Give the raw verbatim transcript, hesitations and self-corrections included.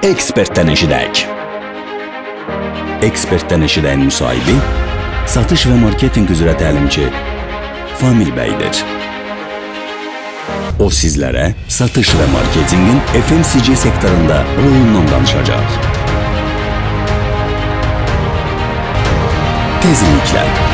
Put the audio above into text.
Ekspertdən eşidək. Ekspertdən eşidəyin müsahibi satış və marketinq üzrə təlimçi Famil bəydir. O sizlərə satış və marketinqin F M C G sektorunda rolundan danışacaq. Tezliklə.